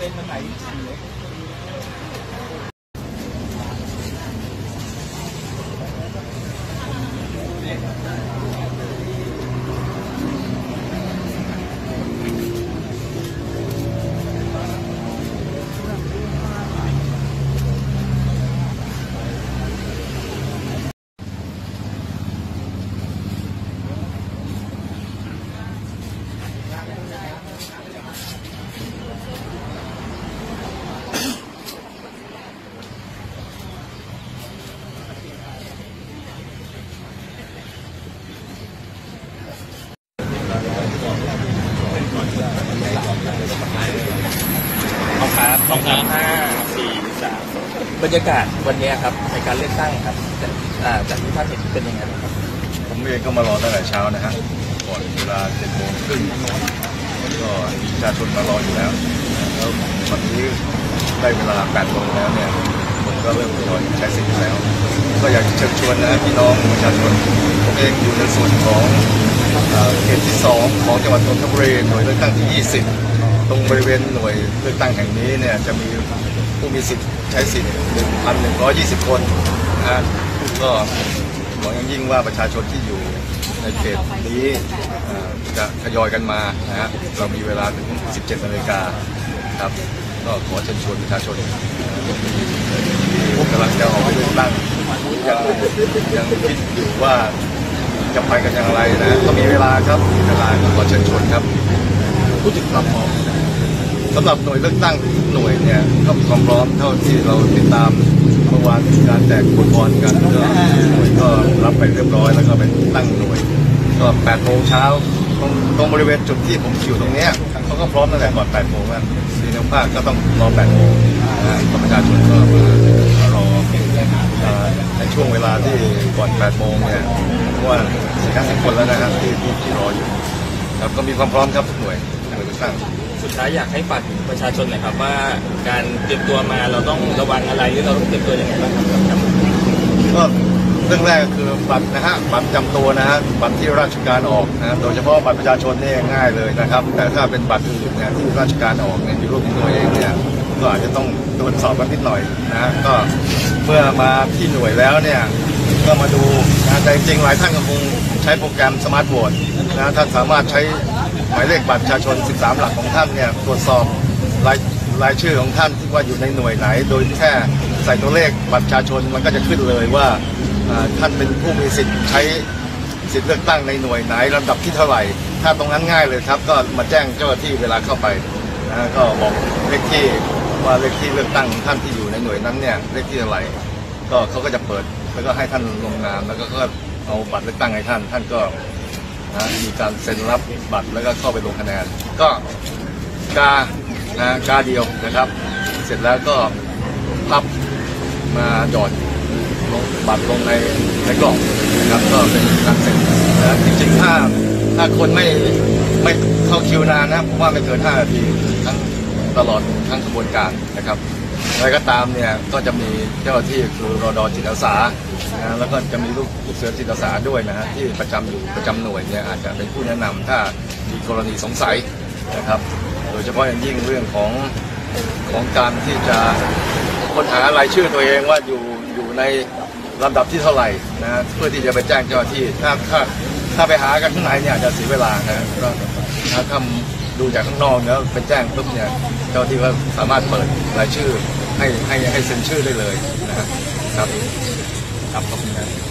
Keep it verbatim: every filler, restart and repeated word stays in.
เป็นวันไหนเอาครับสองสามห้าสี่สามบรรยากาศวันนี้ครับในการเลือกตั้งครับจากที่ท่านเห็นเป็นยังไงครับผมเองก็มารอตั้งแต่เช้านะฮะก่อนเวลาเจ็ดโมงครึ่งก็มีประชาชนมารออยู่แล้วแล้ววันนี้ได้เวลาแปดโมงแล้วเนี่ยคนก็เริ่มทยอยใช้สิทธิ์แล้วก็อยากเชิญชวนนะพี่น้องประชาชนผมเองอยู่ในส่วนของเขตที่สองของจังหวัดนนทบุรีหน่วยเลือกตั้งที่ยี่สิบตรงบริเวณหน่วยเลือกตั้งแห่งนี้เนี่ยจะมีผู้มีสิทธิ์ใช้สิทธิ์ หนึ่งพันหนึ่งร้อยยี่สิบ คนนะฮะก็หวังยิ่งว่าประชาชนที่อยู่ในเขตนี้จะทยอยกันมานะฮะเรามีเวลาถึงสิบเจ็ดนาฬิกาครับก็ขอเชิญชวนประชาชนที่กำลังจะออกไปเลือกตั้งยังยังคิดอยู่ว่าจะไปกันอย่างไรนะก็มีเวลาครับเวลาก็ขอเชิญชวนครับพูดถึงความพร้อมสำหรับหน่วยเลือกตั้งหน่วยเนี่ยก็มีความพร้อมเท่าที่เราติดตามเมื่อวานการแจกอุปกรณ์กันก็หน่วยก็รับไปเรียบร้อยแล้วก็เป็นตั้งหน่วยก็แปดโมงเช้าตรงตรงบริเวณจุดที่ผมอยู่ตรงนี้เขาก็พร้อมตั้งแต่ก่อนแปดโมงแล้วสีน้ำผ้าก็ต้องรอแปดโมงนะประชาชนก็มารอในช่วงเวลาที่ก่อนแปดโมงเนี่ยเพราะว่าสี่ห้าสิบคนแล้วนะครับที่ที่รออยู่ครับก็มีความพร้อมครับทุกหน่วยหน่วยเลือกตั้งสุดท้ายอยากให้ฝากถึงประชาชนหน่อยครับว่าการเตรียมตัวมาเราต้องระวังอะไรหรือเราต้องเตรียมตัวยังไงบ้างครับก็เรื่องแรกคือบัตรนะฮะบัตรจำตัวนะฮะบัตรที่ราชการออกนะโดยเฉพาะบัตรประชาชนนี่ง่ายเลยนะครับแต่ถ้าเป็นบัตรอื่นเนี่ยที่ราชการออกเนี่ยมีรูปตัวเองเนี่ยก็อาจจะต้องตรวจสอบกันนิดหน่อยนะก็เมื่อมาที่หน่วยแล้วเนี่ยก็มาดูนะแต่จริงๆหลายท่านก็คงใช้โปรแกรมสมาร์ทโหวตนะท่านสามารถใช้หมายเลขบัตรประชาชนสิบสามหลักของท่านเนี่ยตรวจสอบรายรายชื่อของท่านที่ว่าอยู่ในหน่วยไหนโดยแค่ใส่ตัวเลขบัตรประชาชนมันก็จะขึ้นเลยว่าท่านเป็นผู้มีสิทธิ์ใช้สิทธิ์เลือกตั้งในหน่วยไหนลำดับที่เท่าไหร่ถ้าตรงนั้นง่ายเลยครับก็มาแจ้งเจ้าหน้าที่เวลาเข้าไปนะก็บอกเลขที่ว่าเลขที่เลือกตั้งของท่านที่อยู่ในหน่วยนั้นเนี่ยเลขที่เท่าไหร่ก็เขาก็จะเปิดแล้วก็ให้ท่านลงนามแล้วก็เอาบัตรเลือกตั้งให้ท่านท่านก็นะมีการเซ็นรับบัตรแล้วก็เข้าไปลงคะแนนก็กานะกาเดียวนะครับเสร็จแล้วก็พับมาหยอดลงบัตรลงในในกล่องนะครับก็เป็นการเซ็นนะจริงๆถ้าถ้าคนไม่ไม่เข้าคิวนานนะผมว่าไม่เกินห้านาทีทั้งตลอดทั้งกระบวนการนะครับอะไรก็ตามเนี่ยก็จะมีเจ้าหน้าที่คือรด.จิตอาสานะแล้วก็จะมีลูกลูกเสือจิตอาสาด้วยนะฮะที่ประจำอยู่ประจำหน่วยเนี่ยอาจจะเป็นผู้แนะนำถ้ามีกรณีสงสัยนะครับโดยเฉพาะอย่างยิ่งเรื่องของของการที่จะค้นหารายชื่อตัวเองว่าอยู่อยู่ในลำดับที่เท่าไหร่นะเพื่อที่จะไปแจ้งเจ้าหน้าที่ถ้าถ้าถ้าไปหากันข้างในเนี่ยจะเสียเวลานะก็ถ้าทำดูจากข้างนอกแล้วไปแจ้งปุ๊บเนี่ยเจ้าหน้าที่ก็สามารถเปิดรายชื่อให้ให้ให้เซ็นชื่อได้เลยนะครับครับขอบคุณครับ